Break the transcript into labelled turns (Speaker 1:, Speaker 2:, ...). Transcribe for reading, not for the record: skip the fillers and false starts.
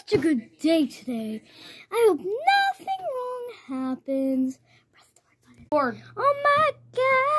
Speaker 1: such a good day today. I hope nothing wrong happens. Press the red button. Oh my God.